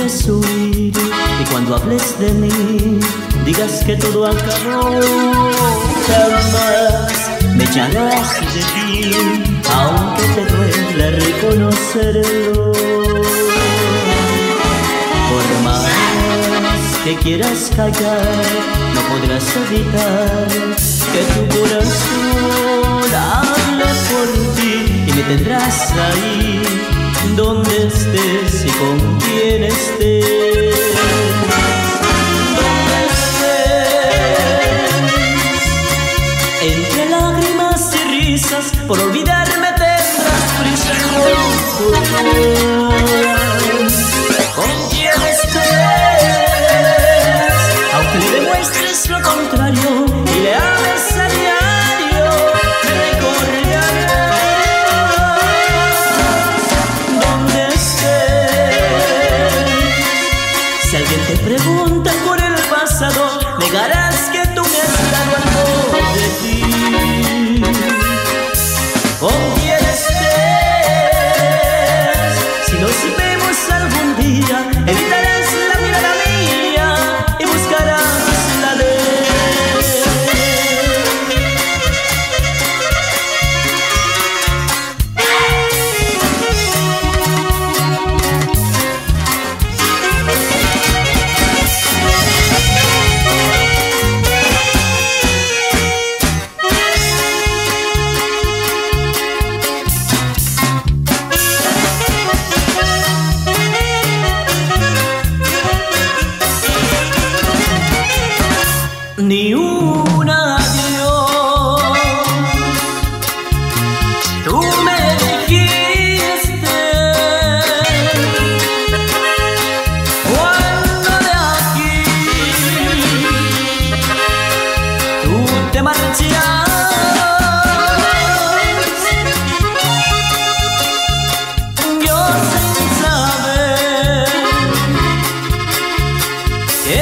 dejes huir y cuando hables de mí digas que todo acabó. Jamás me echarás de ti, aunque te duela reconocerlo. Por más que quieras callar, no podrás evitar que tu corazón hable por ti, y me tendrás ahí donde estés y con quien estés. Donde estés, entre lágrimas y risas, por olvidarme tendrás prisa. Con quien estés, aunque le demuestres lo contrario y le hables a diario, me recordarás. Donde estés, si alguien te pregunta por el pasado, negarás que tú me has dado algo de ti. Con quien estés, si nos vemos algún día, evitarás la mirada mía y buscarás la de ni un adiós. Tú me dijiste cuando de aquí tú te marchabas. Yo sin saber que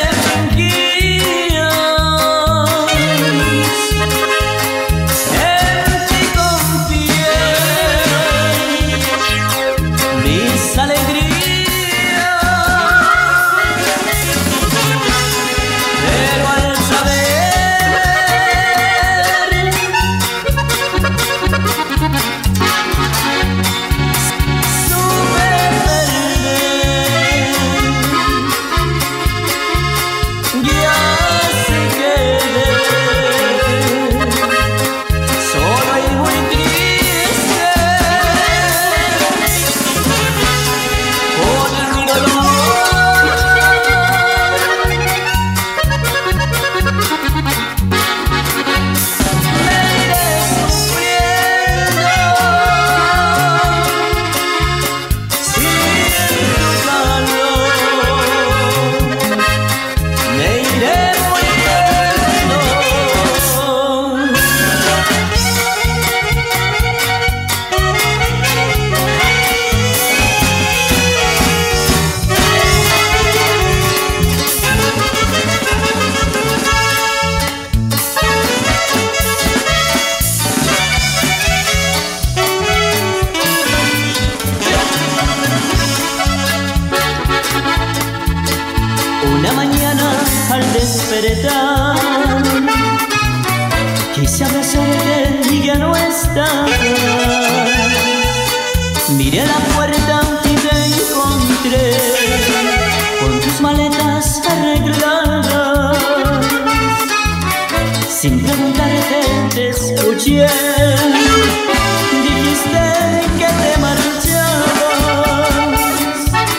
una mañana al despertar quise abrazarte y ya no estás. Miré a la puerta y te encontré con tus maletas arregladas. Sin preguntarte te escuché, dijiste que te marchabas,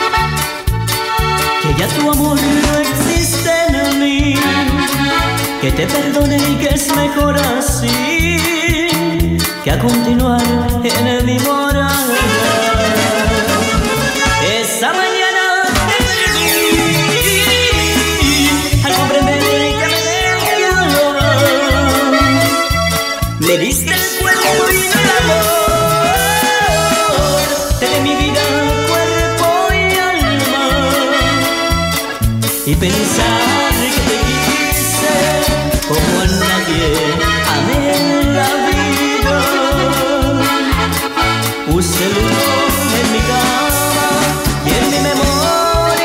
que ya tu amor no existe en mí, que te perdone y que es mejor así que a continuar en mi morada. Esa mañana te vi, al comprender que me dejabas, me diste el cuerpo y el amor, te di mi vida, cuerpo y alma, y pensar que te quise como a nadie amé en la vida. Puse luz en mi cama y en mi memoria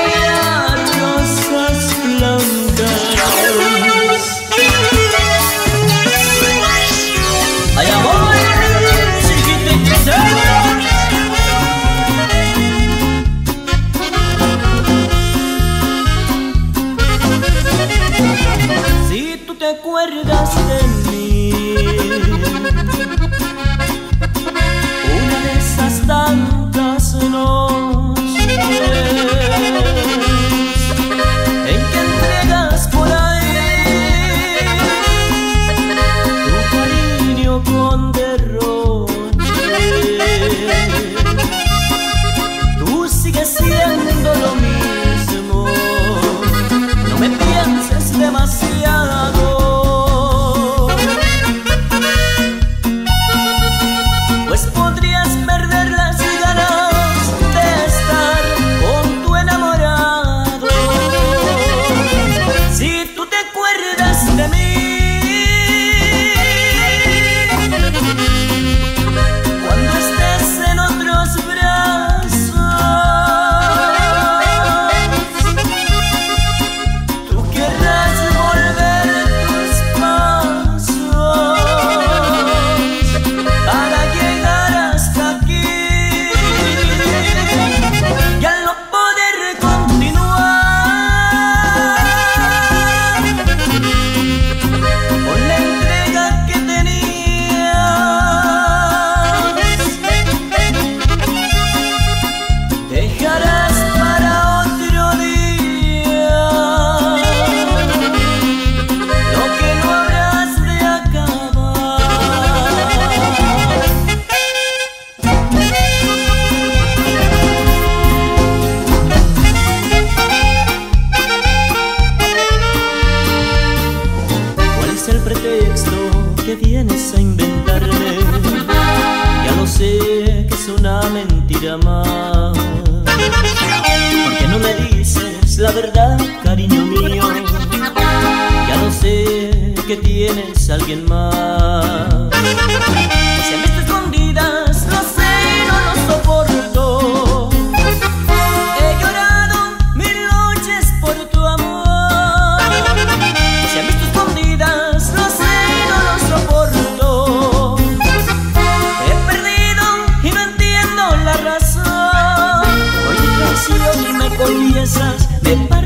una mentira más. ¿Por qué no me dices la verdad, cariño mío? Ya lo sé que tienes a alguien más. Si me estás escondidas, lo sé, no lo soporto. He llorado 1000 noches por tu amor. Si me estás escondidas, lo sé, no lo soporto. He perdido y no entiendo la razón. Hoy te traiciono y me confiesas, me